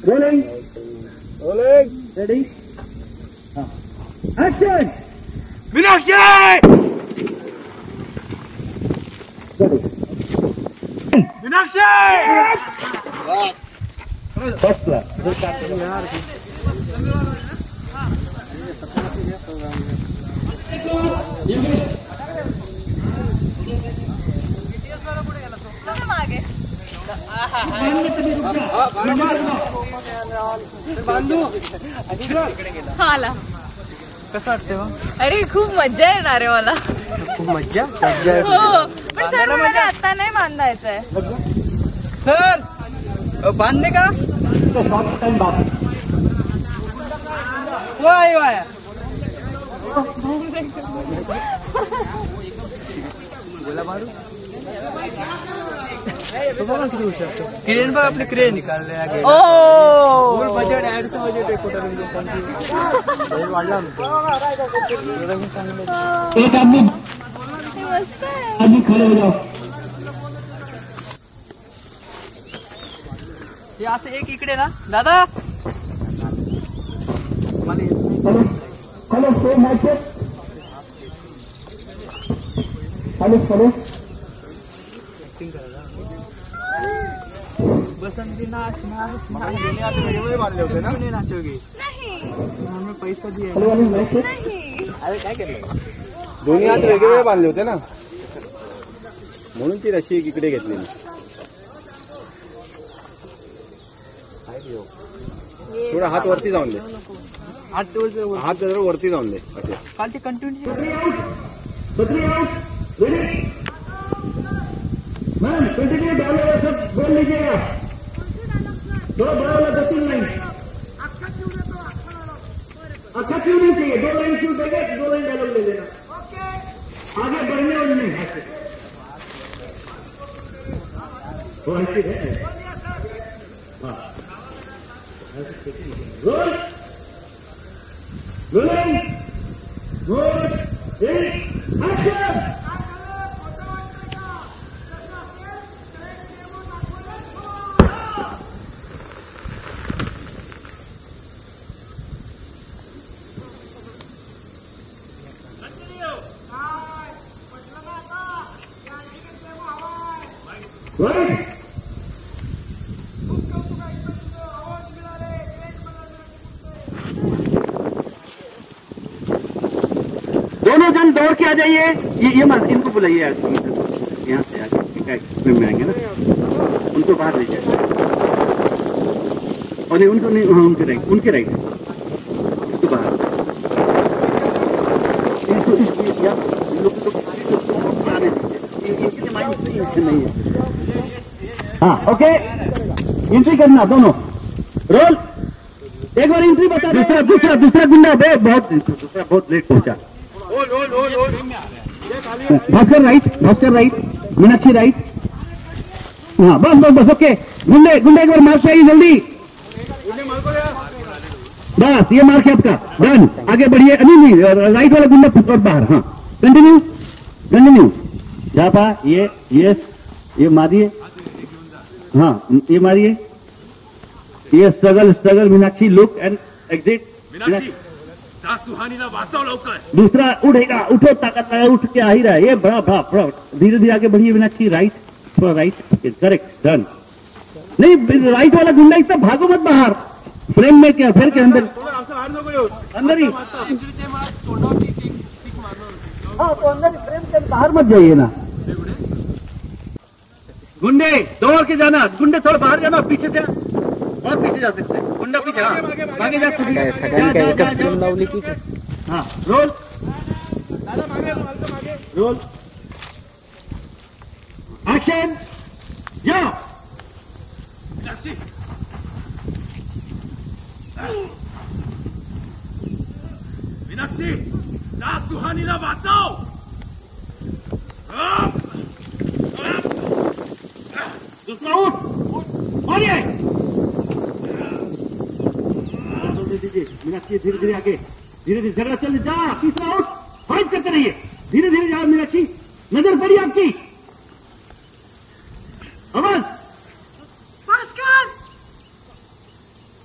Rolling rolling ready action Meenakshi Meenakshi first class हाला कसं वाटते मग? अरे खूप मज्जा येणार आहे मला. खूप मज्जा हो पण सर मला आता नाही बांधायचंय. सर बांधणे का वाय वाय बोला मारू क्रेन बघ आपले क्रेन निकालले आगे फुल बजेट ऍड चं बजेट आहे कोटा वाढला एक आदमी खड़े हो जाओ. हे असं एक इकडे ना दादा hello so mike hello Basanti नाच नाच वेगवेगळे बांधले होते ना नाचोगे नहीं पैसा दिए नहीं अरे काय केलं दोन्ही हात वेगवेगळे बांधले होते ना म्हणून ती रशी इकडे घेतलेली थोडा हात वरती जाऊन दे हात जरा वरती जाऊन दे असे काल ते कंटिन्यू मैम कंटिन्यू डालो सब बोल लीजिएगा दो बड़ा वाला 2-3 लाइन अच्छा क्यों नहीं चाहिए 2 लाइन क्यों देगा 2 लाइन डायलॉग ले लेना आगे बढ़ने और नहीं वो ऐसी है हाँ रोल रोलिंग गुड एक्शन दोनों जन दौड़ के आ जाइए. ये मत इनको बुलाइए यार यहाँ से आगे में आएंगे ना उनको बाहर ले जाए और नहीं उनको नहीं हाँ उनके राइट इसको बाहर इसको इन लोग तो आने दीजिए नहीं है. हाँ ओके एंट्री करना दोनों रोल एक बार एंट्री बता. दूसरा गुंडा बहुत लेट पहुंचा. Bhaskar right Meenakshi right. हाँ बस ओके गुंडे एक बार मार से आइए जल्दी. बस ये मार के आपका डन. आगे बढ़िए. नहीं राइट वाला गुंडा फुटपाथ बाहर. हाँ कंटिन्यू जापा ये मारिए. हाँ ये मारिए. ये struggle Meenakshi look and exit. सुहानीला वाचव लवकर. दूसरा उठेगा उठो ताकत उठ के आ ही रहा है. ये बड़ा धीरे आगे बढ़िए मीनाक्षी. राइट थोड़ा राइट करेक्ट डन. नहीं राइट वाला गुंडा इतना भागो मत बाहर. फ्रेम में क्या फिर के अंदर ही हाँ तो अंदर फ्रेम के बाहर मत जाइए ना. गुंडे दौड़ के जाना. गुंडे थोड़ा बाहर जाना. पीछे से और पीछे जा सकते हैं. गुंडा पीछे आगे जा सकते. हाँ रोल एक्शन जाओ. मीनाक्षी सुहानीला वाचव. दूसरा उठ मारिए. मीनाक्षी धीरे आगे धीरे झगड़ा चल जा. तीसरा उठ फाइट करते रहिए. धीरे जाओ मीनाक्षी. नजर पड़ी आपकी आवाज.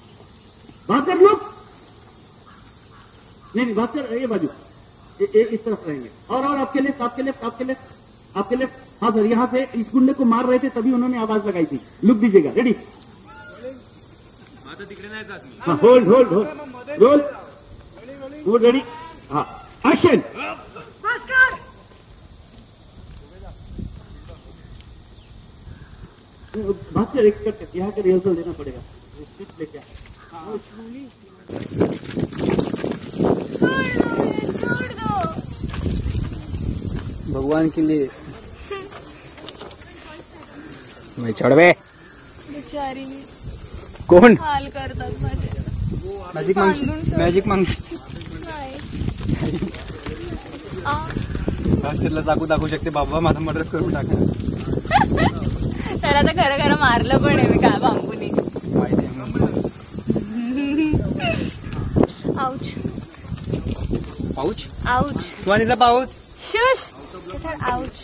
नहीं भास्कर ये बाजू इस तरफ रहेंगे और आपके लेफ्ट आपके लेफ्ट आपके लेफ्ट आपके लेफ्ट। हाँ सर यहाँ से इस गुंडे को मार रहे थे तभी उन्होंने आवाज लगाई थी। लुक दीजिएगा। रेडी? हाँ hold hold hold roll good ready. हाँ एक्शन। भास्कर एक कट यहाँ का रिहर्सल देना पड़ेगा। स्क्रिप्ट लेके भगवान के लिए मैं चढ़वे बिचारी कोण हाल करतात माझे. मॅजिक मांगशी मॅजिक मांगशी राष्ट्रीयला दाखवू शकते बाबा माझा मर्डर करून टाका. त्याला तर खरं खरं मारलं पण आहे मी काय बांबूनी. आउच पाऊच आउच सुहानीचा पाऊच शुश आउच.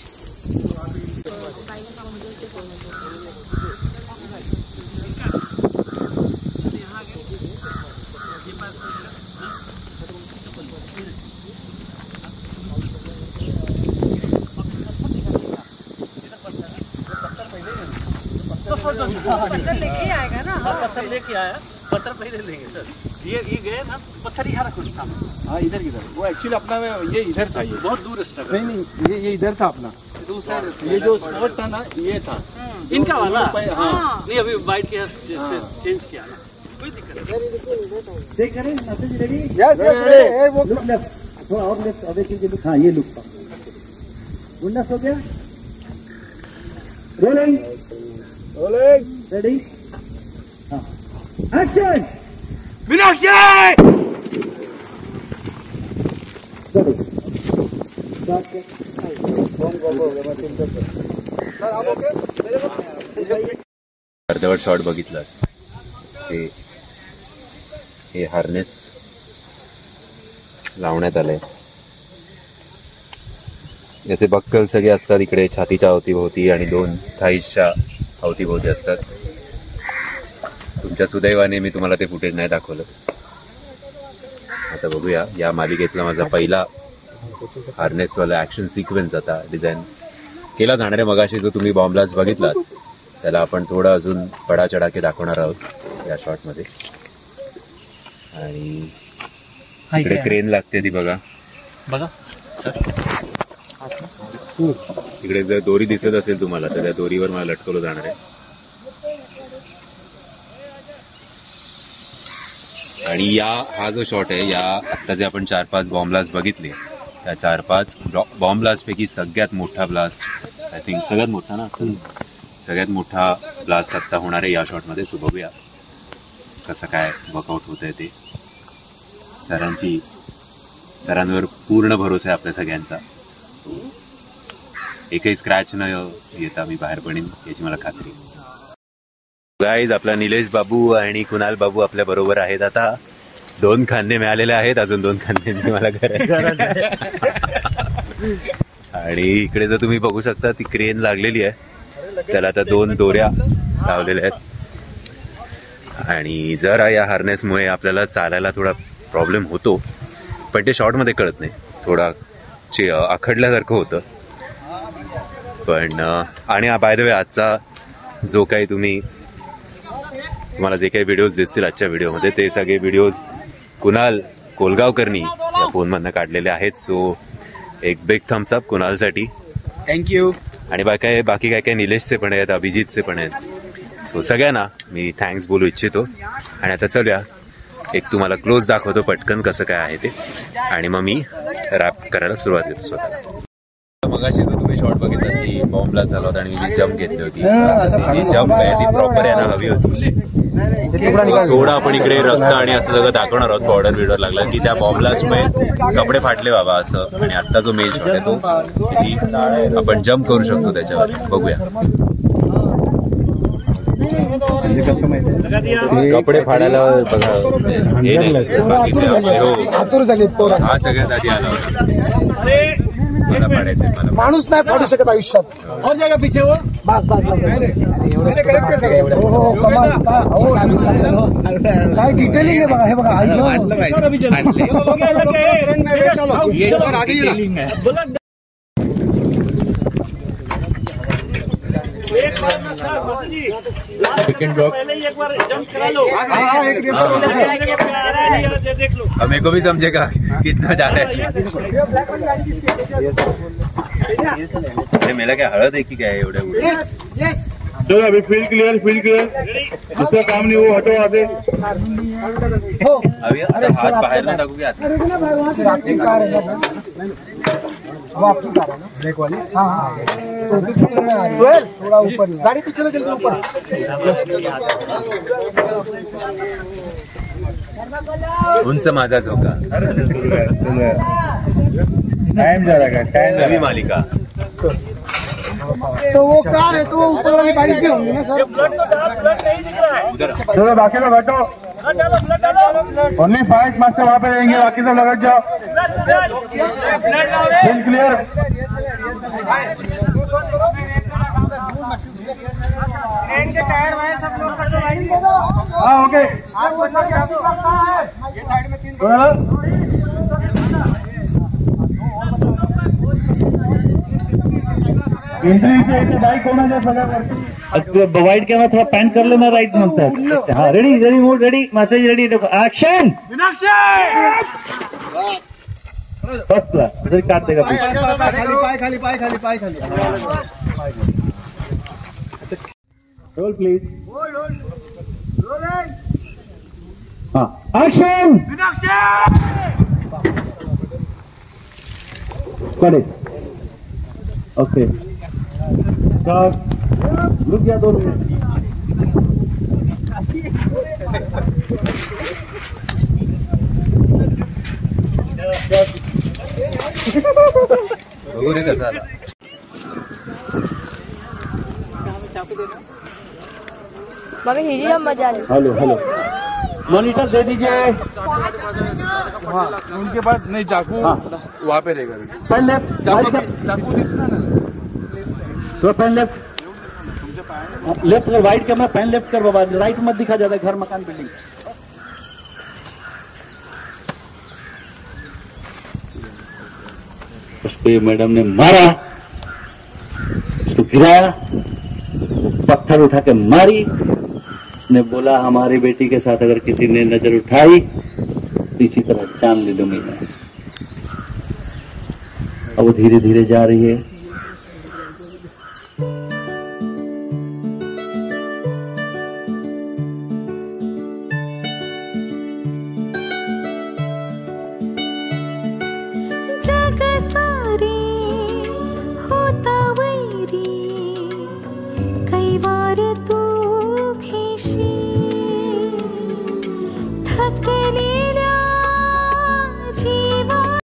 पत्थर लेके आएगा ना. पत्थर लेके आया. पत्थर पहले लेंगे सर. ये गए ना पत्थर यहाँ रखो सामने. हाँ इधर वो एक्चुअली अपना ये इधर था. ये बहुत दूर स्टक. नहीं ये इधर था अपना दूसरा. ये जो स्पॉट था ना ये था इनका वाला. हाँ नहीं अभी वाइट किया चेंज किया ना. कोई दिक्कत नहीं. देख रहे हैं मैसेज रेडी? यस वो लुक लेफ्ट थोड़ा और लेफ्ट अबे कीजिए लुक. हाँ ये लुक का गुंडा हो गया. Rolling ready. हाँ एक्शन. मीनाक्षी अर्धवट शॉट बघितला. हे हार्नेस लावण्यात आलंय. याचे बक्कल सगळे असतात इकडे छातीच्या अवतीभोवती आणि 2 थाईच्या अवतीभोवती असतात. तुमच्या सुदैवाने मी तुम्हाला ते फुटेज नाही दाखवलं. आता बघूया. या मालिकेतला माझा पहिला हार्नेसवाला ॲक्शन सिक्वेन्स आता डिझाईन केला जाणार आहे. मगाशी जो तुम्ही बॉम्बलास्ट बघितलात त्याला आपण थोडं अजून बडा चढाके दाखवणार आहोत या शॉटमध्ये. आणि इकडे क्रेन लागते ती बघा. इकडे जर दोरी दिसत असेल तुम्हाला तर त्या दोरीवर मला लटकवलं जाणार आहे. आणि हा जो शॉट आहे या आत्ता जे आपण 4-5 बॉम्बलास्ट बघितले त्या 4-5 बॉम्बलास्ट पैकी सगळ्यात मोठा ब्लास्ट आय थिंक सगळ्यात मोठा ना सगळ्यात मोठा ब्लास्ट आत्ता होणार आहे या शॉटमध्ये. सो बघूया कसं काय वर्कआउट होत आहे ते. सरांवर पूर्ण भरोसा आहे आपल्या सगळ्यांचा. एकही स्क्रॅच न येता मी बाहेर पडेन याची मला खात्री. गाईज आपला निलेश बाबू आणि कुणाल बाबू आपल्या बरोबर आहेत. आता 2 खांदे मिळालेले आहेत. अजून 2 खांदे मला करायचे. आणि इकडे जर तुम्ही बघू शकता ती क्रेन लागलेली आहे. त्याला आता 2 दोऱ्या लावलेल्या आहेत. आणि जरा या हार्नेसमुळे आपल्याला चालायला थोडा प्रॉब्लेम होतो पण ते शॉर्टमध्ये कळत नाही. थोडा आखडल्यासारखं होतं पण. आणि बाय द वे आजचा जो काही तुम्हाला जे काही व्हिडिओज दिसतील आजच्या व्हिडिओमध्ये ते सगळे व्हिडिओज कुणाल कोलगावकरनी या फोनमधनं काढलेले आहेत. सो एक बिग थम्स अप कुणालसाठी. थँक्यू. आणि बाकी काय निलेशचे पण आहेत अभिजितचे पण आहेत. सो सगळ्यांना मी थँक्स बोलू इच्छितो. आणि आता चलूया एक तुम्हाला क्लोज दाखवतो पटकन कसं काय आहे ते आणि मग मी रॅप करायला सुरुवात करतो स्वतः. मगाशी जो तुम्ही शॉट बघितला ती बॉम्बला झाला होता आणि मी जी जम्प घेतली होती ती जम्प आहे ती प्रॉपर यांना हवी होती. थोडं आपण इकडे रक्त आणि असं सगळं दाखवणार आहोत. बॉर्डर लागला की त्या बॉम्बलास्टमुळे कपडे फाटले बाबा असं. आणि आत्ता जो मेन शॉट आहे तो किती आपण जम्प करू शकतो त्याच्यावर बघूया. कपडे फाडायला बघा हे नाही हा सगळ्यात आधी आला होता. मला पाडायचंय मला. माणूस नाही पाडू शकत आयुष्यात. और जगह पीछे वो बस काय डिटेलिंग आहे बघा. हे बघा मेरे को भी समझेगा कितना जा रहा है. मेला क्या हळद आहे की काय एवढ्या. चलो अभी फील्ड क्लियर दूसरा काम नहीं वो हटो आगे. अभी हात बाहेर ना टाकू की आत. ब्रेक वाली. थोड़ा ऊपर गाड़ी पीछे जल्दी ऊपर. उंच माझा झोका. टाइम जा रहा है नवी मालिका. तो वो कार है तो वो ऊपर वाली बारिश भी होंगी ना सर. चलो बाकी लोग हटो. ओनली 5 मास्टर वहाँ पे रहेंगे बाकी सब लग जाओ. Field clear. हाँ ओके. एंट्री से बाइक होना चाहिए. वाइड कैमरा थोड़ा पैन कर लेना राइट में सर. हाँ ready mood ready message ready. देखो एक्शन. फर्स्ट क्लास उधर काट देगा. खाली. Roll please. हाँ एक्शन. करेक्ट. ओके रुक गया 2 मिनट. बघू रे कसा आला. मम्मी हिजी हम मजा ले. हेलो मॉनिटर दे दीजिए. हाँ उनके पास नहीं चाकू. हाँ. वहाँ पे रहेगा. Pan left. तो पेन लेफ्ट कर. वाइट कैमरा पेन लेफ्ट कर बाबा. राइट मत दिखा ज्यादा. घर मकान बिल्डिंग. उसको मैडम ने मारा. उसको गिराया. पत्थर उठा के मारी. ने बोला हमारी बेटी के साथ अगर किसी ने नजर उठाई तो इसी तरह जान ले लूंगी मैं. अब वो धीरे धीरे जा रही है.